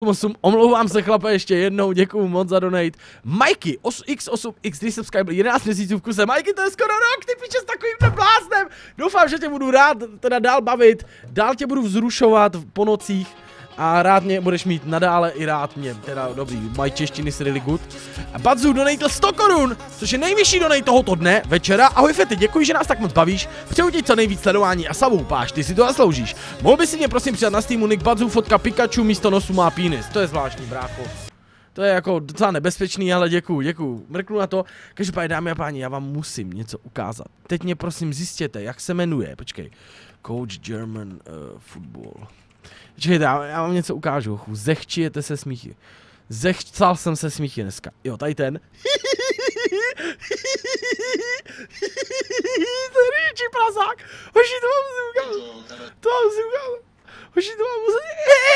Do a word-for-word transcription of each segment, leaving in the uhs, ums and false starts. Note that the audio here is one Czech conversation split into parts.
osm, omlouvám se chlape ještě jednou, děkuju moc za donate. Mikey, X osm, X tři subscriber, jedenáct měsíců v kuse. Mikey, to je skoro rok, ty piče s takovým bláznem. Doufám, že tě budu rád teda dál bavit, dál tě budu vzrušovat po nocích. A rád mě budeš mít nadále i rád mě, teda dobrý, my češtiny is really good. A Badzu donatil sto korun, což je nejvyšší donate tohoto dne, večera. Ahoj Fety, děkuji, že nás tak moc bavíš, přeju ti co nejvíc sledování a savu, páš, ty si to zasloužíš. Mohl by si mě prosím přidat na Steamu nick Badzu, fotka Pikachu, místo nosu má penis, to je zvláštní, brácho. To je jako docela nebezpečný, ale děkuju, děkuju, mrknu na to. Každopádně dámy a páni, já vám musím něco ukázat. Teď mě prosím zjistěte, jak se jmenuje, počkej, Coach German uh, Football. Čekajte, já, já vám něco ukážu, zechčijete se smíchy. Zechcal jsem se smíchy dneska. Jo, tady ten. To je největší prasák. Hoši, to mám si ukázat. To mám si ukázat. Hoši, to mám muset.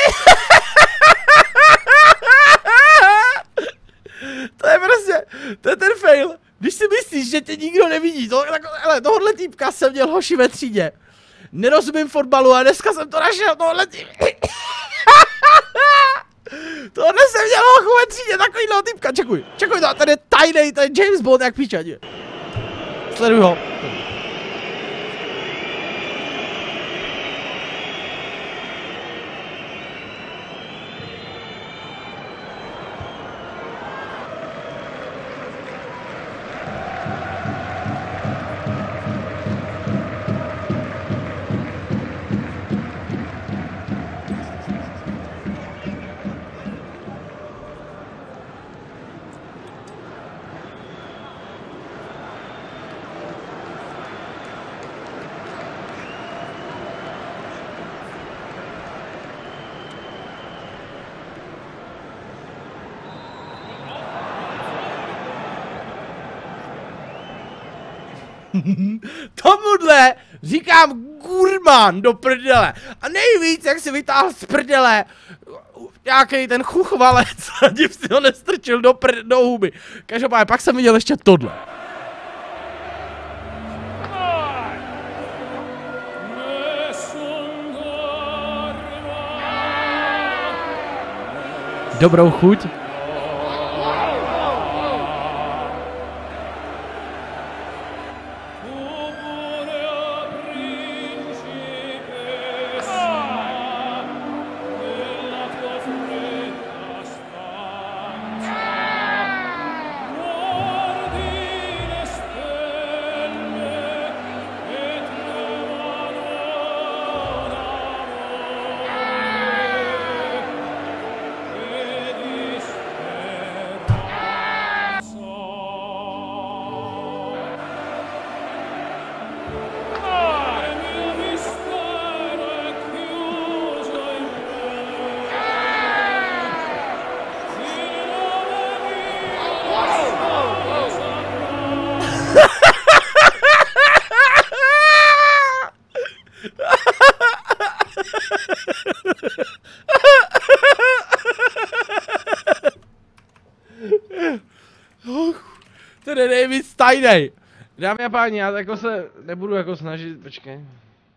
To je prostě, to je ten fail. Když si myslíš, že tě nikdo nevidí, to, tak, hele, tohohle týpka jsem měl hoši ve třídě. Nerozumím fotbalu a dneska jsem to našel, tohle tím. Tohle jsem měl hochu ve třídě, takovýhle týpka, čekuj, čekuj to, ten je tajnej, ten James Bond jak píča, sleduj ho. Tomuhle říkám gurmán do prdele. A nejvíc, jak si vytáhl z prdele nějaký ten chuchvalec a div si ho nestrčil do, do huby. Každopádně pak jsem viděl ještě tohle. Dobrou chuť. Ten je nejvíc tajnej. Dámy a páni, já jako se nebudu jako snažit, počkej.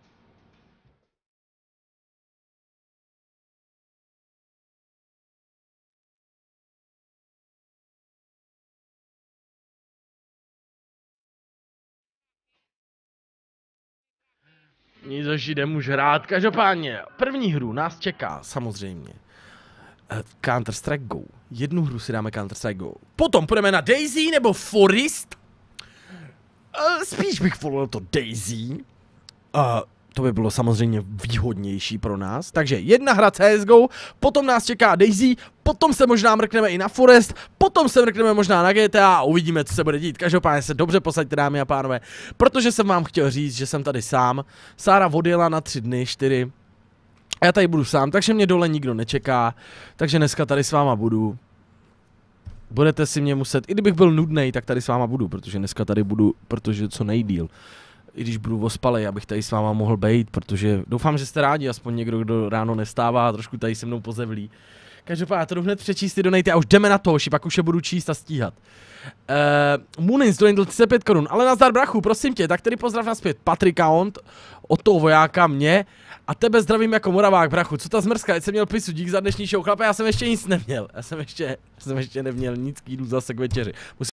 Nic hoši, jdem už hrát. Každopádně, první hru nás čeká samozřejmě Counter-Strike Go. Jednu hru si dáme Counter-Strike Go. Potom půjdeme na Daisy nebo Forest. Uh, spíš bych volil to Daisy. Uh, to by bylo samozřejmě výhodnější pro nás. Takže jedna hra C S G O, potom nás čeká Daisy, potom se možná mrkneme i na Forest, potom se mrkneme možná na G T A a uvidíme, co se bude dít. Každopádně se dobře posaďte, dámy a pánové, protože jsem vám chtěl říct, že jsem tady sám. Sára odjela na tři dny, čtyři. A já tady budu sám, takže mě dole nikdo nečeká, takže dneska tady s váma budu. Budete si mě muset, i kdybych byl nudnej, tak tady s váma budu, protože dneska tady budu, protože co nejdýl. I když budu ospalej, abych tady s váma mohl bejt, protože doufám, že jste rádi, aspoň někdo, kdo ráno nestává a trošku tady se mnou pozevlí. Každopádně to jdu hned přečíst ty donate a už jdeme na to, hoši, pak už je budu číst a stíhat. Uh, Munins donatil třicet pět korun, ale nazdar brachu, prosím tě, tak tedy pozdrav naspět Patrika Ont, od toho vojáka mě a tebe zdravím jako Moravák brachu, co ta zmrzka, ať jsem měl pisu, dík za dnešní show, chlape, já jsem ještě nic neměl, já jsem ještě, já jsem ještě neměl nic, jdu zase k večeři. Musím